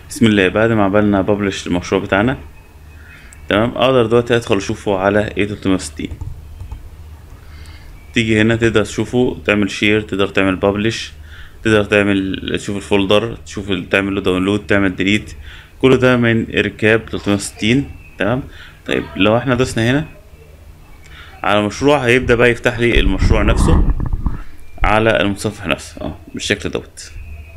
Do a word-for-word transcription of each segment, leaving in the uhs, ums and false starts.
بسم الله. بعد ما عملنا ببلش المشروع بتاعنا، تمام، اقدر دلوقتي ادخل اشوفه على ايه تلتمية وستين. تيجي هنا تقدر تشوفه، تعمل شير، تقدر تعمل ببلش، تقدر تعمل تشوف الفولدر، تشوف ال- تعمل له داونلود، تعمل ديليت. كل ده من اركاب تلتمية وستين. تمام. طيب لو احنا دوسنا هنا على مشروع، هيبدأ بقى يفتح لي المشروع نفسه على المتصفح نفسه اه بالشكل دوت.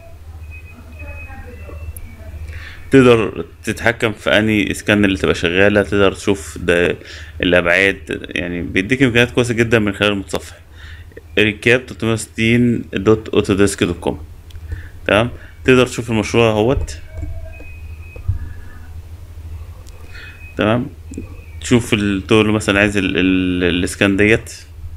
تقدر تتحكم في انهي اسكان اللي تبقى شغالة، تقدر تشوف ده الابعاد، يعني بيديك امكانيات كويسة جدا من خلال المتصفح. ريكاب تلتمية وستين دوت اوتوديسك دوت كوم. تمام. تقدر تشوف المشروع اهوت. تمام. تشوف ال- تقول له مثلا عايز ال- ال- الاسكان ديت.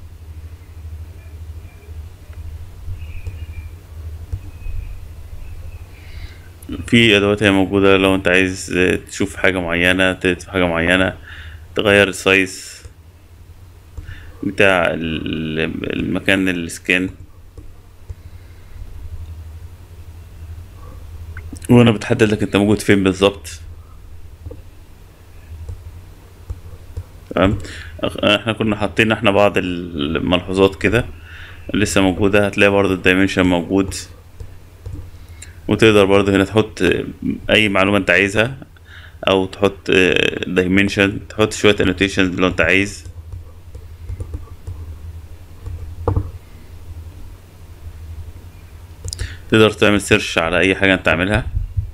في ادوات هي موجودة لو انت عايز تشوف حاجة معينة، تكتب حاجة معينة، تغير السايز بتاع ال- المكان الاسكان. وانا بتحدد لك انت موجود فين بالظبط. تمام. أخ- احنا كنا حاطين احنا بعض الملحوظات كده لسه موجودة. هتلاقي برضو الدايمنشن موجود، وتقدر برضو هنا تحط اي معلومة انت عايزها، او تحط دايمنشن، تحط شوية annotations لو انت عايز. تقدر تعمل سيرش على اي حاجة انت عاملها.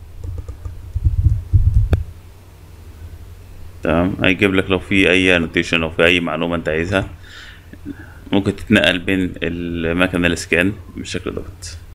تمام. هيجيب لك لو في اي annotation، لو في اي معلومة انت عايزها. ممكن تتنقل بين المكنة الاسكان بالشكل دوت.